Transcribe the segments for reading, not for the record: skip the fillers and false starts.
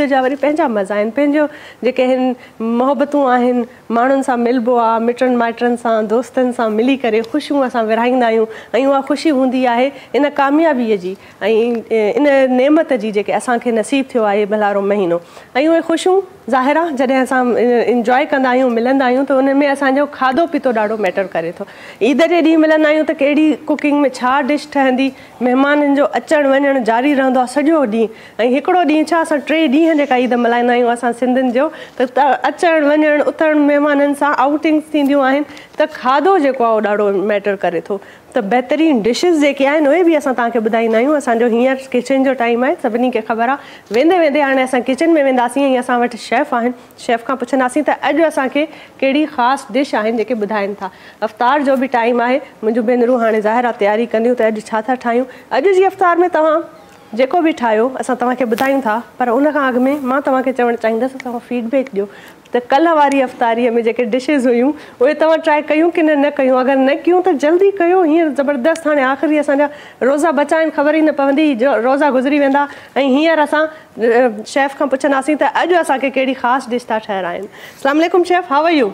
जा वरी पंहिंजा मज़ा आहिनि, पंहिंजो जेके आहिनि मोहबतूं आहिनि, माण्हुनि सां मिलबो आहे, मिटनि माइटनि सां दोस्तनि सां मिली करे ख़ुशियूं असां विरहाईंदा आहियूं ऐं उहा ख़ुशी हूंदी आहे इन कामयाबीअ जी ऐं इन नेमत जी जेके असांखे नसीबु थियो आहे भलारो महीनो। ऐं उहे ख़ुशियूं ज़ाहिर आहे जॾहिं असां इंजॉय कंदा आहियूं, मिलंदा आहियूं त उन में असांजो खाधो पीतो ॾाढो मैटर करे थो। ईद जे ॾींहुं मिलंदा आहियूं त कहिड़ी कुकिंग में छा डिश ठहंदी, महिमाननि जो अचणु वञणु जारी रहंदो आहे सॼो ॾींहुं। ऐं हिकिड़ो ॾींहुं छा असां 3 ॾींहं जेका ईद मल्हाईंदा आहियूं असां सिंधियुनि जो त अचणु वञणु उथणु महिमाननि सां आउटिंग्स थींदियूं आहिनि त खाधो जेको आहे उहो ॾाढो मैटर करे थो। त बहितरीनु डिशिस जेके आहिनि उहे बि असां तव्हांखे ॿुधाईंदा आहियूं। असांजो हींअर किचन जो टाइम आहे, सभिनी खे ख़बर आहे। वेंदे वेंदे हाणे असां किचन में वेंदासीं ऐं असां वटि शेफ़ आहिनि, शेफ़ खां पुछंदासीं त अॼु असांखे कहिड़ी ख़ासि डिश आहिनि जेके ॿुधाइनि था। अफ़्तार जो बि टाइम आहे, मुंहिंजूं भेनरूं हाणे ज़ाहिर आहे तयारी कंदियूं त अॼु छा था ठाहियूं। अॼु जी अफ़्तार में तव्हां जेको बि ठाहियो असां तव्हांखे ॿुधायूं था, पर उन खां अॻु में मां तव्हांखे चवणु चाहींदसि तव्हां फीडबैक ॾियो त कल्ह वारी अफ़्तारीअ में जेके डिशिस हुयूं उहे तव्हां ट्राए कयूं की न कयूं। अगरि न कयूं त जल्दी कयो, हींअर ज़बरदस्तु हाणे आख़िरी असांजा रोज़ा बचा आहिनि, ख़बर ई न पवंदी रोज़ा गुज़री वेंदा। ऐं हींअर असां शेफ़ खां पुछंदासीं त अॼु असांखे कहिड़ी ख़ासि डिश था ठाहिराइनि। अस्सलाम वालेकुम शेफ़, हाउ आर यू?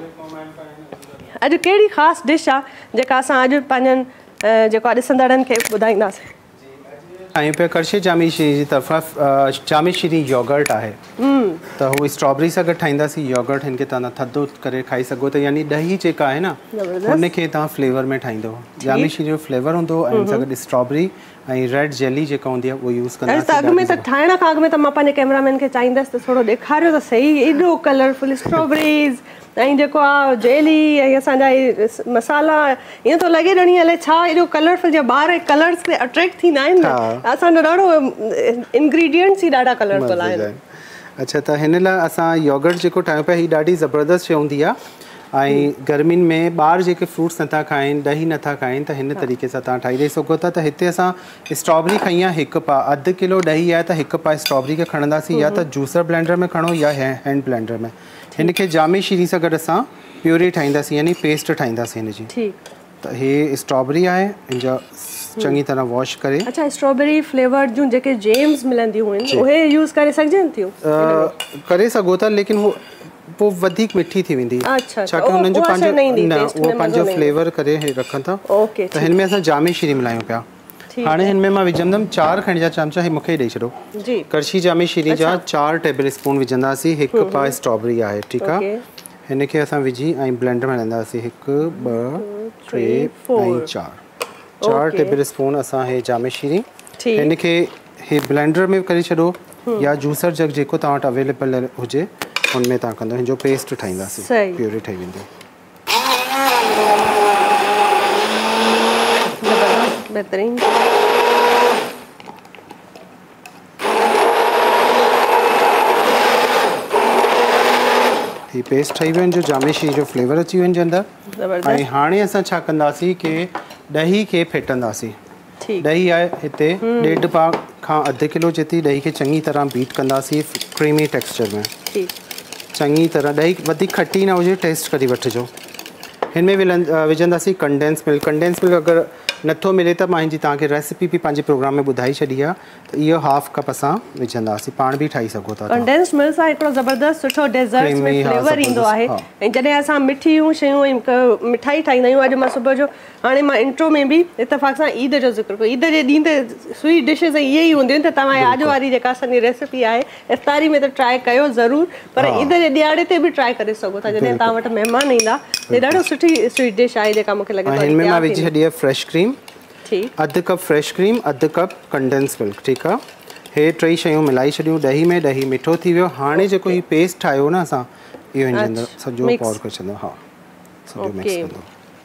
अॼु कहिड़ी ख़ासि डिश आहे जेका असां अॼु पंहिंजनि जेको आहे ॾिसंदड़नि खे ॿुधाईंदासीं? ऐं पे करशे जामी शीरी जी तरफ़ां जामी शीरी योगर्ट आहे त हू स्ट्रॉबेरी सां गॾु ठाहींदासीं। योगर्ट हिन खे तव्हां थधो करे खाई सघो त यानी ॾही जेका आहे न हुनखे तव्हां फ्लेवर में ठाहींदो। जामी शीरी जो फ्लेवर हूंदो ऐं सां गॾु स्ट्रॉबेरी ऐं रेड जेली जेका हूंदी आहे उहो यूज़ कंदासीं। अॻु में त ठाहिण खां अॻु में त मां पंहिंजे कैमरामैन खे चाहींदसि त थोरो ॾेखारियो त सही, एॾो कलरफुल स्ट्रॉबेरीज़ ऐं जेको आहे जेली ऐं असांजा मसाला, ईअं थो लॻे ॼण ईअं अलाए छा एॾो कलरफुल, जीअं ॿार कलर्स ते अट्रैक्ट थींदा आहिनि न, असांजो ॾाढो इंग्रीडियंट्स ई ॾाढा कलरफुल आहिनि। अच्छा, त हिन लाइ असां योगर्ट जेको ठाहियूं पिया हीअ ॾाढी ज़बरदस्त शइ हूंदी आहे। ऐं गर्मियुनि में ॿार जेके फ्रूट्स नथा खाइनि, ॾही नथा खाइनि, त हिन तरीक़े सां तव्हां ठाहे ॾेई सघो था। त हिते असां स्ट्रॉबेरी खई आहे 1 पा, अधु किलो ॾही आहे त 1 पा स्ट्रॉबेरी खे खणंदासीं, या त जूसर ब्लेंडर में खणो या हैंड ब्लेंडर में। हिन खे जामी शीरी सां गॾु असां प्यूरी ठाहींदासीं, यानी पेस्ट ठाहींदासीं हिन जी। त हे स्ट्रॉबेरी आहे, हिन जा चङी तरह वॉश करे। अच्छा, स्ट्रॉबेरी फ्लेवर्ड जूं जेके जेम्स मिलंदियूं आहिनि उहे यूज़ करे सघजनि थियूं? करे सघो था, लेकिन हू पोइ वधीक मिठी थी वेंदी, छाकाणि हुननि जो पंहिंजो फ्लेवर करे रखनि था। त हिन में असां जामी शीरी मिलायूं पिया। हाणे हिन में मां विझंदमि 4 खंड जा चमचा, हे मूंखे ॾेई छॾो। करशी जामी शीरी जा 4 टेबल स्पून विझंदासीं। 1 पा स्ट्रॉबेरी आहे, ठीकु आहे। हिन खे असां विझी ऐं ब्लेंडर में हलाईंदासीं। 1 2 3 ऐं 4 टेबल स्पून असां हे जामी शीरी, हिन खे हे ब्लेंडर में करे छॾो या जूसर जग जेको तव्हां वटि अवेलेबल हुजे हुन में तव्हां कंदो, हिन जो पेस्ट ठाहींदासीं, प्यूरी ठही वेंदी। बहितरीन। ही पेस्ट ठही वियो, जो जामी शीरी जो फ्लेवर अची वियो हिन जे अंदरि। ऐं हाणे असां छा कंदासीं कि ॾही खे फेटंदासीं। ॾही आहे हिते 1.5 पा खां अधु किलो जेतिरी ॾही खे चङी तरह बीट कंदासीं क्रीमी टेक्सचर में। चङी तरह ॾही वधीक खटी न हुजे, टेस्ट करे वठिजो। हिन में विझंदासीं कंडेंस मिल्क। कंडेंस मिल्क अगरि नथो मिले त मां हिनजी तव्हांखे रेसिपी बि पंहिंजे प्रोग्राम में ॿुधाई छॾी आहे, त इहो 1/2 कप असां विझंदासीं, पाण बि ठाही सघो था। कंडेंस मिल्क सां हिकिड़ो ज़बरदस्त सुठो डेज़र्ट में फ्लेवर ईंदो आहे। ऐं जॾहिं असां मिठियूं शयूं ऐं मिठाई ठाहींदा आहियूं, अॼु मां सुबुह जो हाणे मां इंट्रो में बि इतफ़ाक़ सां ईद जो ज़िक्र कयो। ईद जे ॾींहुं ते स्वीट डिशेस इहे ई हूंदियूं आहिनि, त तव्हां अॼु वारी जेका असांजी रेसिपी आहे इफ़्तारी में त ट्राए कयो ज़रूरु, पर ईद जे ॾियारे ते बि ट्राए करे सघो था जॾहिं तव्हां वटि महिमान ईंदा। हे ॾाढो सुठी स्वीट डिश आहे जेका मूंखे लॻे थो। हिन में मां विझी छॾी आहे fresh cream, 1 cup fresh cream, 1 cup condense milk, ठीकु आहे। हे 3 शयूं मिलाई छॾियूं ॾही में, ॾही मिठो थी वियो। हाणे जेको ही पेस्ट ठाहियो न असां, इहो हिन जे अंदरि सॼो पॉर करे छॾंदो। हा, सॼो मिक्स कंदो।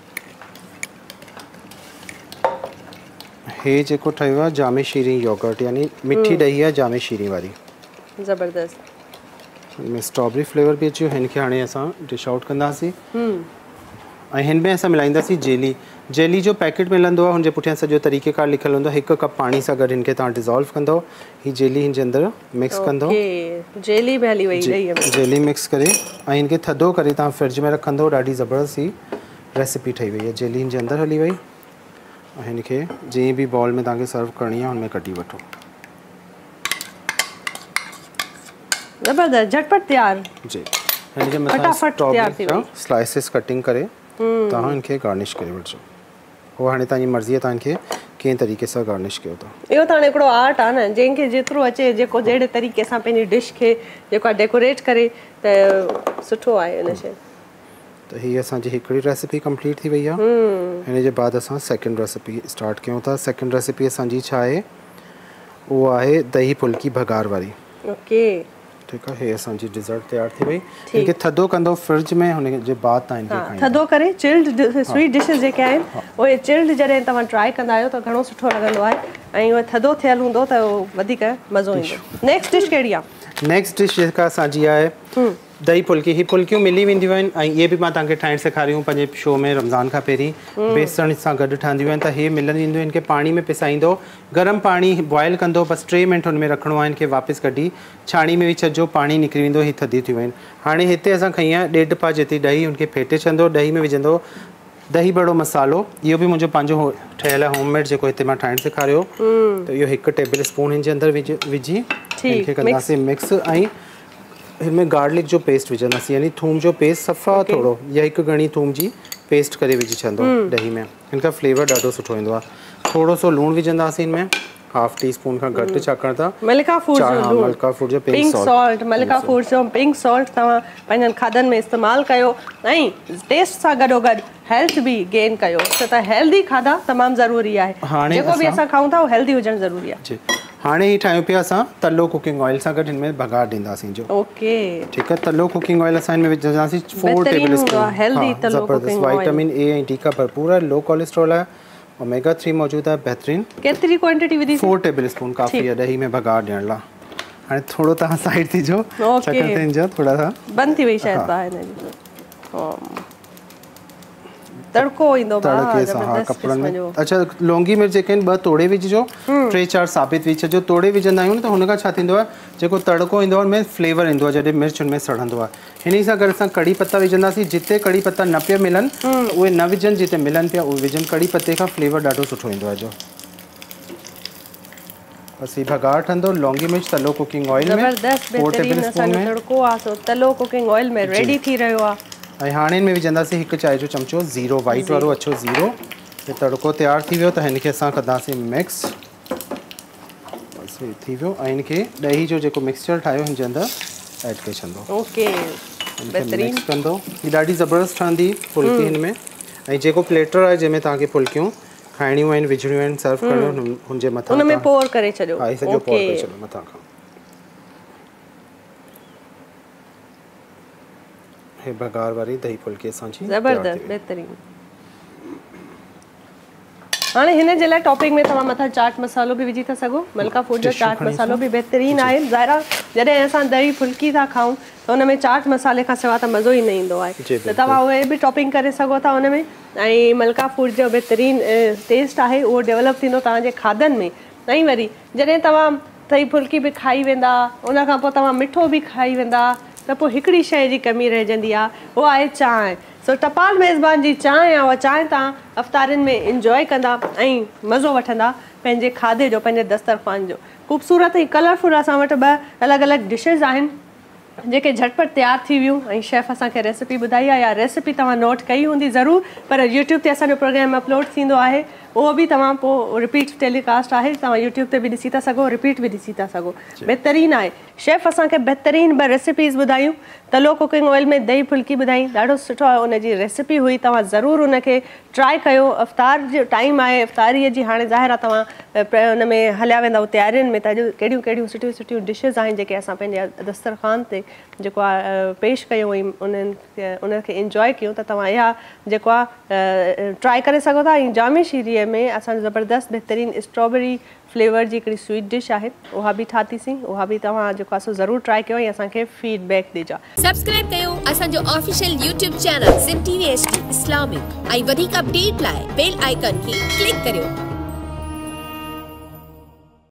हे जेको ठहियो आहे जामी शीरी योगर्ट, यानी मिठी ॾही आहे जामी शीरी वारी, ज़बरदस्त। हिन में स्ट्रॉबेरी फ्लेवर बि अची वियो। हिन खे हाणे असां डिश आउट कंदासीं। ऐं हिन में असां मिलाईंदासीं जेली। जेली जो पैकेट मिलंदो आहे, हुनजे पुठियां सॼो तरीक़ेकार लिखियलु हूंदो आहे। 1 कप पाणी सां गॾु हिन खे तव्हां डिज़ोल्व कंदो, ही जेली हिन जे अंदरि मिक्स कंदो। जेली बि हली वई, जेली मिक्स करे ऐं हिन खे थधो करे तव्हां फ्रिज में रखंदो, ॾाढी ज़बरदस्त ही रेसिपी ठही वई आहे। जेली हिन जे अंदरि हली वई ऐं हिन खे जीअं बि बॉल में तव्हांखे सर्व करणी आहे हुन में कढी वठो। जबरदस्त झटपट तैयार जी। हिन जे मथां स्ट्रॉबेरी जा स्लाइसेस कटिंग करे तव्हां इनखे गार्निश करे वठिजो। वो हाणे तव्हांजी मर्ज़ी आहे तव्हांखे कंहिं तरीक़े सां गार्निश कयो था। इहो त हाणे हिकिड़ो आर्ट आहे न, जंहिंखे जेतिरो अचे जेको जहिड़े तरीक़े सां पंहिंजी डिश खे जेको आहे डेकोरेट करे त सुठो आहे इन शइ। त हीअ असांजी हिकिड़ी रेसिपी कंप्लीट थी वई आहे। हिन जे बाद असां सेकेंड रेसिपी स्टार्ट कयूं था। सेकेंड रेसिपी असांजी छा आहे, उहो आहे दही फुल्की भगार वारी। ओके ठीक है, ये असांजी डिज़र्ट तैयार थी वई। इनके थदो कंदो फ्रिज में, हुन जे बाद तव्हां इनके खाईंदा। थदो करे चिल्ड स्वीट डिशेस जेके आहिनि उहे चिल्ड जॾहिं तव्हां ट्राई कंदा आहियो त घणो सुठो लॻंदो आहे ऐं उहे थदो थियल हूंदो त वधीक मज़ो ईंदो। नेक्स्ट डिश कहिड़ी आहे? नेक्स्ट डिश जेका असांजी आहे दही फुल्की। ही फुल्कियूं मिली वेंदियूं आहिनि ऐं इहे बि मां तव्हांखे ठाहिणु सेखारियूं पंहिंजे शो में रमज़ान खां पहिरीं। बेसण सां गॾु ठहंदियूं आहिनि। त इहे मिलंदियूं ईंदियूं आहिनि। इनखे पाणी में पिसाईंदो, गरम पाणी बॉइल कंदो, बसि 3 मिंट हुन में रखिणो आहे। इनखे वापसि कढी छाणी में विझी छॾिजो, पाणी निकिरी वेंदो, हीअ थधी थियूं आहिनि। हाणे हिते असां खई आहे 1.5 पा जेतिरी ॾही, हुनखे फेटे छॾंदो, ॾही में विझंदो दही बड़ो मसालो। इहो बि मुंहिंजो पंहिंजो ठहियलु आहे होममेड, जेको हिते मां ठाहिणु सेखारियो। त इहो 1 टेबल स्पून हिन जे अंदरि विझी इनखे कंदासीं मिक्स। ऐं हिनमें गार्लिक जो पेस्ट विझंदासीं, यानी थूम जो पेस्ट सफ़ा थोरो या 1 गणी थूम जी पेस्ट करे विझी छॾंदो ॾही में। हिनका फ्लेवर ॾाढो सुठो ईंदो आहे। थोरो सो लूणु विझंदासीं हिनमें, 1/2 टीस्पून खां घटि, छाकाणि त मलिका फूड जो पिंक सॉल्ट मलिका फूड जो पिंक सॉल्ट तव्हां पंहिंजनि खाधनि में इस्तेमालु कयो ऐं टेस्ट सां गॾोगॾु हेल्थ बि गेन कयो। छो त हेल्दी खाधा तमामु ज़रूरी आहे। जेको बि असां खाऊं था उहो हेल्दी हुजणु ज़रूरी आहे। हाणे ही ठाहियूं पिया असां तलो कुकिंग ऑयल सां गॾु हिनमें भगार ॾींदासीं जो। ओके ठीकु आहे। तलो कुकिंग ऑयल असां हिनमें विझंदासीं 4 टेबल स्पून। हेल्दी तलो कुकिंग ऑयल, विटामिन ए ऐं डी का भरपूर आहे, लो कोलेस्ट्रॉल आहे, ओमेगा 3 मौजूद आहे, बेहतरीन। केतिरी क्वांटिटी विधी? 4 टेबल स्पून काफ़ी आहे ॾही में भगार ॾियण लाइ। हाणे थोरो तव्हां साइड थी जो, छाकाणि त हिन जो थोरा सा बंदि थी वई शायदि आहे हिन जी तड़को ईंदो तड़के सां। हा, कपड़नि में। अच्छा, लौंगी मिर्च जेके आहिनि 2 तोड़े विझिजो, 3-4 साबित विझ छॾिजो। तोड़े विझंदा आहियूं न त हुन खां छा थींदो आहे, जेको तड़को ईंदो आहे हुनमें फ्लेवर ईंदो आहे, जॾहिं मिर्च हुनमें सड़ंदो आहे। हिन सां गॾु असां कड़ी पत्ता विझंदासीं। जिते कड़ी पत्ता न पिया मिलनि उहे न विझनि, जिते मिलनि पिया उहे विझनि। कड़ी पत्ते खां फ्लेवर ॾाढो सुठो ईंदो आहे जो। बस ही भगार ठहंदो लौंगी मिर्च तलो कुकिंग ऑयल में। 4 टेबल स्पून में तड़को आहे तलो कुकिंग ऑयल में रेडी थी रहियो आहे। ऐं हाणे हिन में विझंदासीं 1 चांहि जो चमचो ज़ीरो, वाइट वारो अच्छो ज़ीरो। ये तड़को तैयार थी वियो त हिनखे असां कंदासीं मिक्स। बसि थी वियो। ऐं हिनखे ॾही जो जेको मिक्सचर ठाहियो हिन जे अंदरि ऐड करे छॾंदो। ओके, बेहतरीन मिक्स कंदो। ही ॾाढी ज़बरदस्त ठहंदी फुल्की हिन में। ऐं जेको प्लेटर आहे जंहिंमें तव्हांखे फुल्कियूं खाइणियूं आहिनि, विझणियूं आहिनि, सर्व करणियूं, हुनजे मथां हुन में पोर करे छॾियो। हा, सॼो पोर करे छॾियो मथां खां। हे भगार वारी दही फुल्की असांजी ज़बरदस्त बेहतरीन। हाणे हिन जे लाइ टॉपिंग में तव्हां मथां चाट मसालो बि विझी था सघो। मलिका फूड जो चाट मसालो बि बहितरीन आहे। ज़ाहिरा जॾहिं असां दही फुल्की था खाऊं त हुन में चाट मसाले खां सवाइ त मज़ो ई न ईंदो आहे। त तव्हां उहे बि टॉपिंग करे सघो था हुन में। ऐं मलिका फूड जो बहितरीन टेस्ट आहे उहो डेवलप थींदो तव्हांजे खाधनि में। ऐं वरी जॾहिं तव्हां दही फुल्की बि खाई वेंदा, उन खां पोइ तव्हां मिठो बि खाई वेंदा, त पोइ हिकिड़ी शइ जी कमी रहिजंदी आहे, उहा आहे चांहि। सो टपाल मेज़बान जी चांहि आहे, उहा चांहि तव्हां अफ़्तारनि में इंजॉय कंदा ऐं मज़ो वठंदा पंहिंजे खाधे जो, पंहिंजे दस्तरख़्वान जो। ख़ूबसूरत ऐं कलरफुल असां वटि 2 अलॻि अलॻि डिशेस आहिनि जेके झटपट तैयार थी वियूं ऐं शेफ़ असांखे रेसिपी ॿुधाई आहे। या रेसिपी तव्हां नोट कई हूंदी ज़रूरु, पर यूट्यूब ते असांजो प्रोग्राम अपलोड थींदो आहे, उहो बि तव्हां पोइ रिपीट टेलीकास्ट आहे, तव्हां यूट्यूब ते बि ॾिसी था सघो, रिपीट बि ॾिसी था सघो। बहितरीन आहे। शेफ़ असांखे बहितरीन 2 रेसिपीज़ ॿुधायूं। तलो कुकिंग ऑयल में दही फुल्की ॿुधाई, ॾाढो सुठो आहे उनजी रेसिपी हुई। तव्हां ज़रूरु उनखे ट्राई कयो। अफ़्तार जो टाइम आहे, अफ़्तारीअ जी हाणे ज़ाहिर आहे तव्हां उन में हलिया वेंदव तयारियुनि में, त अॼु कहिड़ियूं कहिड़ियूं सुठियूं सुठियूं डिशेस आहिनि जेके असां पंहिंजे दस्तरख़्वान ते जेको आहे पेश कयूं ऐं उनखे इंजॉय कयूं। त तव्हां इहा जेको आहे ट्राई करे सघो था। ऐं जामे शीरीअ में असां ज़बरदस्त बहितरीन स्ट्रॉबेरी फ्लेवर जी हिकिड़ी स्वीट डिश आहे, उहा बि ठातीसीं। उहा बि तव्हां जेको आहे सो ज़रूरु ट्राई कयो ऐं असांखे फीडबैक ॾिजो। सब्सक्राइब कयो असांजो official YouTube channel Sim TV HD Islamic ऐं वधीक अपडेट लाइ बेल आइकन खे क्लिक करियो।